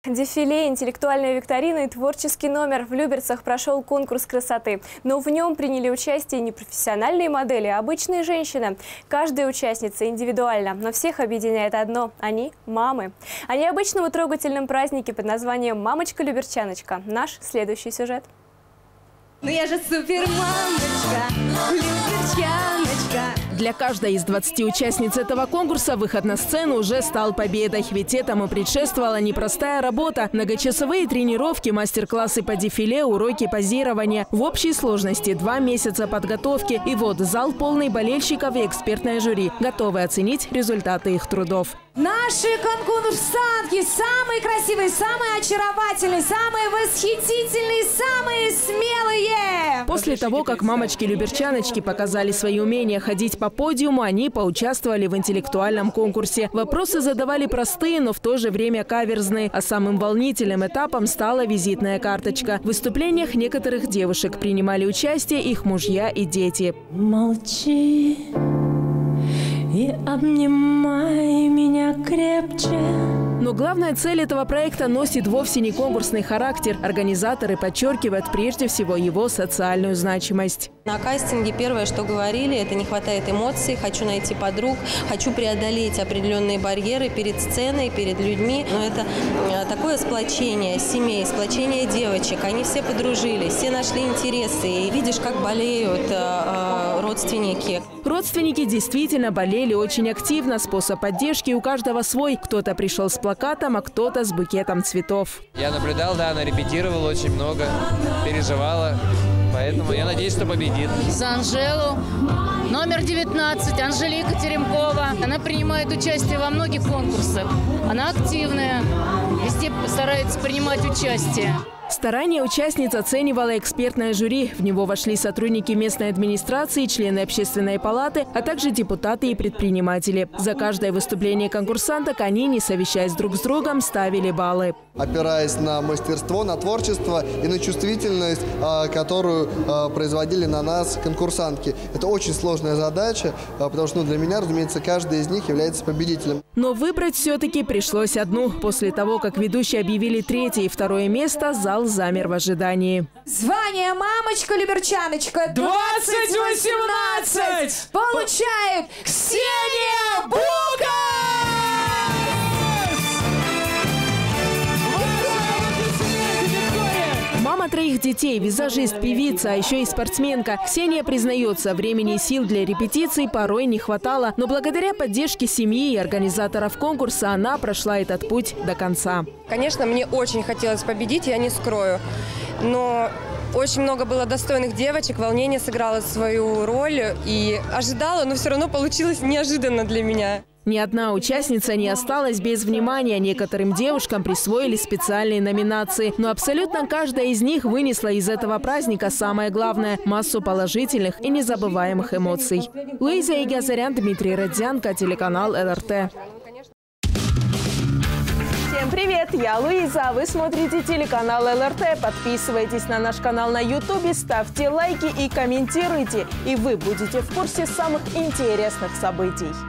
Дефиле, интеллектуальная викторина и творческий номер. В Люберцах прошел конкурс красоты. Но в нем приняли участие не профессиональные модели, а обычные женщины. Каждая участница индивидуальна, но всех объединяет одно – они – мамы. О необычном и трогательном празднике под названием «Мамочка-люберчаночка». Наш следующий сюжет. Ну я же супермамочка, люберчаночка. Для каждой из 20 участниц этого конкурса выход на сцену уже стал победой. Ведь этому предшествовала непростая работа. Многочасовые тренировки, мастер-классы по дефиле, уроки позирования. В общей сложности 2 месяца подготовки. И вот зал полный болельщиков и экспертное жюри, готовы оценить результаты их трудов. Наши конкурсантки самые красивые, самые очаровательные, самые восхитительные, самые смелые. После того, как мамочки-люберчаночки показали свои умения ходить по подиуму, они поучаствовали в интеллектуальном конкурсе. Вопросы задавали простые, но в то же время каверзные. А самым волнительным этапом стала визитная карточка. В выступлениях некоторых девушек принимали участие их мужья и дети. Молчи и обнимай меня крепче. Но главная цель этого проекта носит вовсе не конкурсный характер. Организаторы подчеркивают прежде всего его социальную значимость. На кастинге первое, что говорили, это не хватает эмоций, хочу найти подруг, хочу преодолеть определенные барьеры перед сценой, перед людьми. Но это такое сплочение семей, сплочение девочек. Они все подружились, все нашли интересы. И видишь, как болеют родственники. Родственники действительно болели очень активно. Способ поддержки у каждого свой. Кто-то пришел с плакатом, а кто-то с букетом цветов. Я наблюдал, да, она репетировала очень много, переживала. Поэтому я надеюсь, что победит. За Анжелу, номер 19, Анжелика Теремкова. Она принимает участие во многих конкурсах. Она активная, везде старается принимать участие. Старания участниц оценивало экспертное жюри. В него вошли сотрудники местной администрации, члены общественной палаты, а также депутаты и предприниматели. За каждое выступление конкурсанток они, не совещаясь друг с другом, ставили баллы. Опираясь на мастерство, на творчество и на чувствительность, которую производили на нас конкурсантки. Это очень сложная задача, потому что для меня, разумеется, каждый из них является победителем. Но выбрать все-таки пришлось одну. После того, как ведущие объявили 3-е и 2-е место, зал замер в ожидании. Звание «Мамочка-люберчаночка» 2018 получает Ксения Букас! Мама 3 детей, визажист, певица, а еще и спортсменка. Ксения признается, времени и сил для репетиций порой не хватало. Но благодаря поддержке семьи и организаторов конкурса она прошла этот путь до конца. Конечно, мне очень хотелось победить, я не скрою. Но очень много было достойных девочек, волнение сыграло свою роль. И ожидала, но все равно получилось неожиданно для меня. Ни одна участница не осталась без внимания. Некоторым девушкам присвоили специальные номинации. Но абсолютно каждая из них вынесла из этого праздника самое главное – массу положительных и незабываемых эмоций. Луиза Игазарян, Дмитрий Родзянко, телеканал ЛРТ. Всем привет! Я Луиза, вы смотрите телеканал ЛРТ. Подписывайтесь на наш канал на YouTube, ставьте лайки и комментируйте. И вы будете в курсе самых интересных событий.